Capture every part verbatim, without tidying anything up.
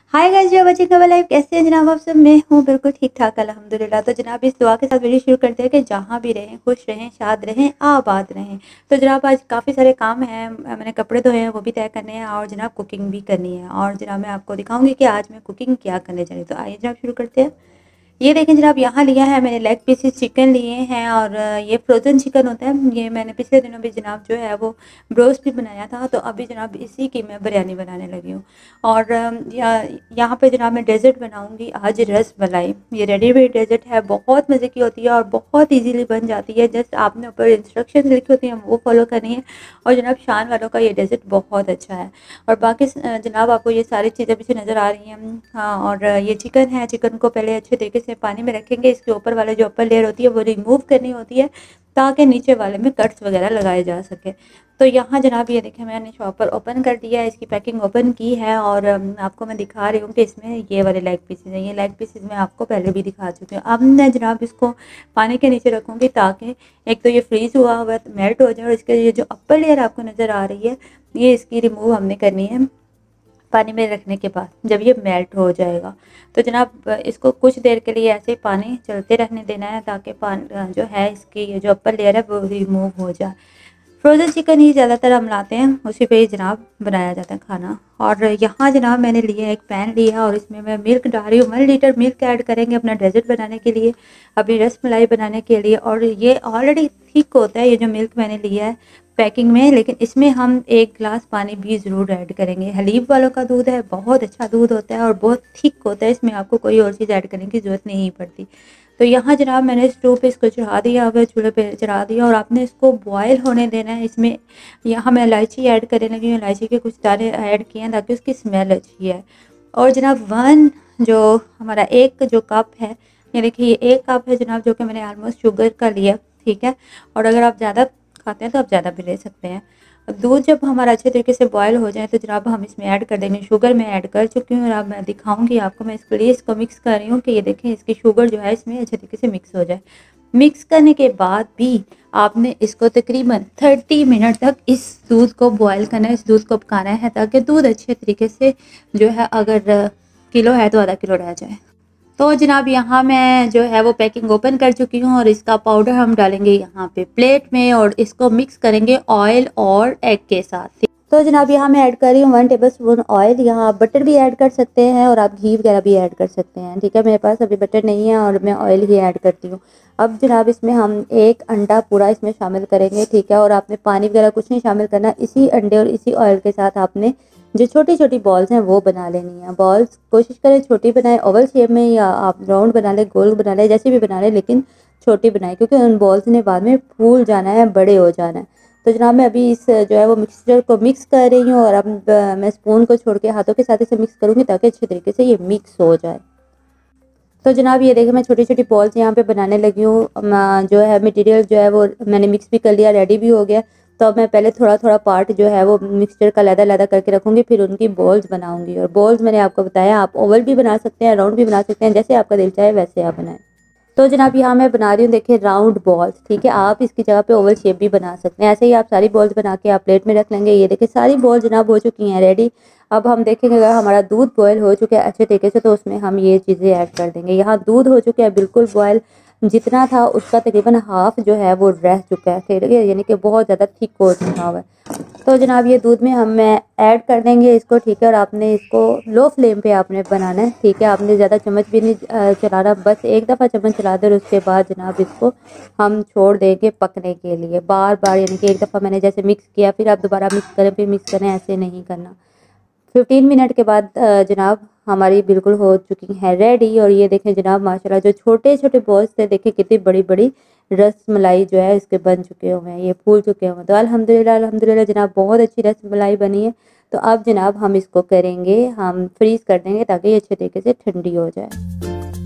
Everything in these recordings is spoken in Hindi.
हाय गाइस, जो बच्चे खबर लाइव कैसे हैं जनाब आप सब। मैं हूँ बिल्कुल ठीक ठाक अल्हम्दुलिल्लाह। तो जनाब इस दुआ के साथ वीडियो शुरू करते हैं कि जहाँ भी रहें खुश रहें, शाद रहें, आबाद रहें। तो जनाब आज काफ़ी सारे काम हैं, मैंने कपड़े धोए हैं वो भी तय करने हैं और जनाब कुकिंग भी करनी है। और जनाब मैं आपको दिखाऊंगी कि आज मैं कुकिंग क्या करने जा रही हूँ। तो आइए जनाब शुरू करते हैं। ये देखें जनाब, यहाँ लिया है मैंने लेग पीसेस चिकन लिए हैं और ये फ्रोज़न चिकन होता है। ये मैंने पिछले दिनों भी जनाब जो है वो ब्रोस्ट भी बनाया था, तो अभी जनाब इसी की मैं बिरयानी बनाने लगी हूँ। और या, यहाँ पे जनाब मैं डेज़र्ट बनाऊँगी आज, रस मलाई। ये रेडीमेड डेज़र्ट है, बहुत मज़े की होती है और बहुत ईजीली बन जाती है। जस्ट आपने ऊपर इंस्ट्रक्शन लिखी होती हैं वो फॉलो करनी है। और जनाब शान वालों का ये डेज़र्ट बहुत अच्छा है। और बाकी जनाब आपको ये सारी चीज़ें पीछे नज़र आ रही हैं। हाँ, और ये चिकन है, चिकन को पहले अच्छे तरीके से पानी में रखेंगे। इसके ऊपर वाले जो अपर लेयर होती है वो रिमूव करनी होती है ताकि नीचे वाले में कट्स वगैरह लगाए जा सके। तो यहाँ जनाब ये देखें मैंने शॉपर ओपन कर दिया है, इसकी पैकिंग ओपन की है और आपको मैं दिखा रही हूँ कि इसमें ये वाले लेग पीसेज हैं। ये लेग पीसेज मैं आपको पहले भी दिखा चुकी हूँ। अब मैं जनाब इसको पानी के नीचे रखूँगी ताकि एक तो ये फ्रीज़ हुआ हुआ मेल्ट हो जाए और इसके ये जो अपर लेयर आपको नज़र आ रही है ये इसकी रिमूव हमने करनी है पानी में रखने के बाद जब ये मेल्ट हो जाएगा। तो जनाब इसको कुछ देर के लिए ऐसे पानी चलते रहने देना है ताकि पानी जो है इसकी ये जो अपर लेयर है वो रिमूव हो जाए। फ्रोज़न चिकन ही ज़्यादातर हम लाते हैं, उसी पे ही जनाब बनाया जाता है खाना। और यहाँ जनाब मैंने लिया एक पैन लिया और इसमें मैं मिल्क डाल रही हूँ। वन लीटर मिल्क ऐड करेंगे अपना डेज़र्ट बनाने के लिए, अपनी रस मलाई बनाने के लिए। और ये ऑलरेडी थिक होता है ये जो मिल्क मैंने लिया है पैकिंग में, लेकिन इसमें हम एक गिलास पानी भी ज़रूर ऐड करेंगे। हलीब वालों का दूध है, बहुत अच्छा दूध होता है और बहुत थिक होता है, इसमें आपको कोई और चीज़ ऐड करने की ज़रूरत नहीं पड़ती। तो यहाँ जनाब मैंने स्टोव पे इसको चढ़ा दिया, अब चूल्हे पे चढ़ा दिया और आपने इसको बॉयल होने देना है। इसमें यहाँ मैं इलायची ऐड करने लगी हूँ, इलायची के कुछ दाने ऐड किए हैं ताकि उसकी स्मेल अच्छी है। और जनाब वन जो हमारा एक जो कप है, ये देखिए ये एक कप है जनाब जो कि मैंने ऑलमोस्ट शुगर का लिया, ठीक है। और अगर आप ज़्यादा खाते हैं तो आप ज़्यादा भी ले सकते हैं। अब दूध जब हमारा अच्छे तरीके से बॉयल हो जाए तो जनाब हम इसमें ऐड कर देंगे शुगर। मैं ऐड कर चुकी हूँ और अब मैं दिखाऊंगी आपको। मैं इसके लिए इसको मिक्स कर रही हूँ कि ये देखें इसकी शुगर जो है इसमें अच्छे तरीके से मिक्स हो जाए। मिक्स करने के बाद भी आपने इसको तकरीबन तीस मिनट तक इस दूध को बॉयल करना है, इस दूध को पकाना है ताकि दूध अच्छे तरीके से जो है, अगर किलो है तो आधा किलो रह जाए। तो जनाब यहाँ मैं जो है वो पैकिंग ओपन कर चुकी हूँ और इसका पाउडर हम डालेंगे यहाँ पे प्लेट में और इसको मिक्स करेंगे ऑयल और एग के साथ। तो जनाब यहाँ मैं ऐड कर रही हूँ वन टेबल स्पून ऑयल। यहाँ आप बटर भी ऐड कर सकते हैं और आप घी वगैरह भी ऐड कर सकते हैं, ठीक है। मेरे पास अभी बटर नहीं है और मैं ऑयल ही ऐड करती हूँ। अब जनाब इसमें हम एक अंडा पूरा इसमें शामिल करेंगे, ठीक है। और आपने पानी वगैरह कुछ नहीं शामिल करना, इसी अंडे और इसी ऑयल के साथ आपने जो छोटी छोटी बॉल्स हैं वो बना लेनी है। बॉल्स कोशिश करें छोटी बनाएं, ओवल शेप में, या आप राउंड बना लें, गोल बना लें, जैसे भी बना लें, लेकिन छोटी बनाएं क्योंकि उन बॉल्स ने बाद में फूल जाना है, बड़े हो जाना है। तो जनाब मैं अभी इस जो है वो मिक्सचर को मिक्स कर रही हूँ और अब मैं स्पून को छोड़ के हाथों के साथ इसे मिक्स करूँगी ताकि अच्छे तरीके से ये मिक्स हो जाए। तो जनाब ये देखिए मैं छोटी छोटी बॉल्स यहाँ पे बनाने लगी हूँ। जो है मटेरियल जो है वो मैंने मिक्स भी कर लिया, रेडी भी हो गया। तो अब मैं पहले थोड़ा थोड़ा पार्ट जो है वो मिक्सचर का लैदा लैदा करके रखूँगी, फिर उनकी बॉल्स बनाऊँगी। और बॉल्स मैंने आपको बताया आप ओवल भी बना सकते हैं, राउंड भी बना सकते हैं, जैसे आपका दिल चाहे वैसे आप बनाएं। तो जनाब यहाँ मैं बना रही हूँ देखिए राउंड बॉल्स, ठीक है। आप इसकी जगह पे ओवल शेप भी बना सकते हैं। ऐसे ही आप सारी बॉल्स बना के आप प्लेट में रख लेंगे। ये देखिए सारी बॉल जनाब हो चुकी हैं रेडी। अब हम देखेंगे अगर हमारा दूध बॉयल हो चुका है अच्छे तरीके से तो उसमें हम ये चीज़ें ऐड कर देंगे। यहाँ दूध हो चुका है बिल्कुल बॉयल, जितना था उसका तकरीबन हाफ जो है वो रह चुका है, ठीक है, यानी कि बहुत ज़्यादा थिक हो चुका हुआ है। तो जनाब ये दूध में हम मैं ऐड कर देंगे इसको, ठीक है। और आपने इसको लो फ्लेम पे आपने बनाना है, ठीक है। आपने ज़्यादा चम्मच भी नहीं चलाना, बस एक दफ़ा चम्मच चला दे और उसके बाद जनाब इसको हम छोड़ देंगे पकने के लिए बार बार, यानी कि एक दफ़ा मैंने जैसे मिक्स किया फिर आप दोबारा मिक्स करें फिर मिक्स करें, ऐसे नहीं करना। फिफ्टीन मिनट के बाद जनाब हमारी बिल्कुल हो चुकी है रेडी। और ये देखें जनाब माशाल्लाह जो छोटे छोटे बॉल्स थे देखें कितनी बड़ी बड़ी रस मलाई जो है इसके बन चुके हुए हैं, ये फूल चुके हुए हैं। तो अल्हम्दुलिल्लाह अल्हम्दुलिल्लाह जनाब बहुत अच्छी रस मलाई बनी है। तो अब जनाब हम इसको करेंगे, हम फ्रीज़ कर देंगे ताकि ये अच्छे तरीके से ठंडी हो जाए।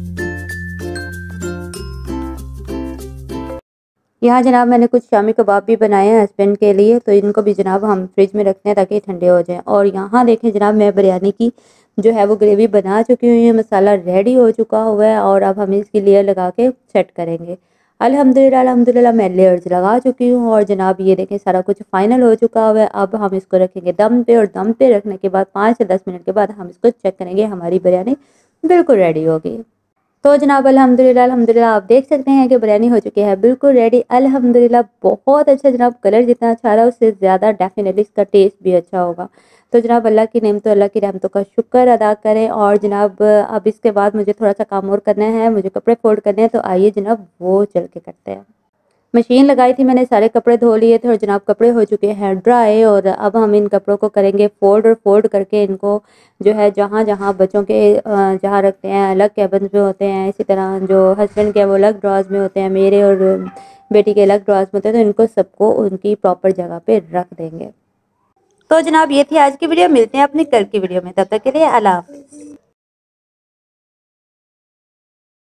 यहाँ जनाब मैंने कुछ शामी कबाब भी बनाए हैं हस्बैंड के लिए, तो इनको भी जनाब हम फ्रिज में रखते हैं ताकि ठंडे हो जाएं। और यहाँ देखें जनाब मैं बिरयानी की जो है वो ग्रेवी बना चुकी हुई है, मसाला रेडी हो चुका हुआ है और अब हम इसकी लेयर लगा के सेट करेंगे। अल्हम्दुलिल्लाह अल्हम्दुलिल्लाह मैं लेयर्स लगा चुकी हूँ और जनाब ये देखें सारा कुछ फाइनल हो चुका हुआ है। अब हम इसको रखेंगे दम पे और दम पे रखने के बाद पाँच से दस मिनट के बाद हम इसको चेक करेंगे, हमारी बिरयानी बिल्कुल रेडी होगी। तो जनाब अल्हम्दुलिल्लाह अल्हम्दुलिल्लाह आप देख सकते हैं कि बिरयानी हो चुकी है बिल्कुल रेडी अल्हम्दुलिल्लाह। बहुत अच्छा जनाब, कलर जितना अच्छा आ रहा है उससे ज़्यादा डेफिनेटली इसका टेस्ट भी अच्छा होगा। तो जनाब अल्लाह की नेमतों अल्लाह की रहमतों का शुक्र अदा करें। और जनाब अब इसके बाद मुझे थोड़ा सा काम और करना है, मुझे कपड़े फोल्ड करने हैं, तो आइए जनाब वो चल के करते हैं। मशीन लगाई थी मैंने, सारे कपड़े धो लिए थे और जनाब कपड़े हो चुके हैं ड्राई। और अब हम इन कपड़ों को करेंगे फोल्ड और फोल्ड करके इनको जो है जहाँ जहाँ बच्चों के अ, जहाँ रखते हैं अलग कैबिन में होते हैं, इसी तरह जो हस्बैंड के वो अलग ड्रॉज में होते हैं, मेरे और बेटी के अलग ड्रॉज में होते हैं, तो इनको सबको उनकी प्रॉपर जगह पे रख देंगे। तो जनाब ये थी आज की वीडियो, मिलते हैं अपनी कल की वीडियो में, तब तक के लिए अल्लाह हाफ़िज़।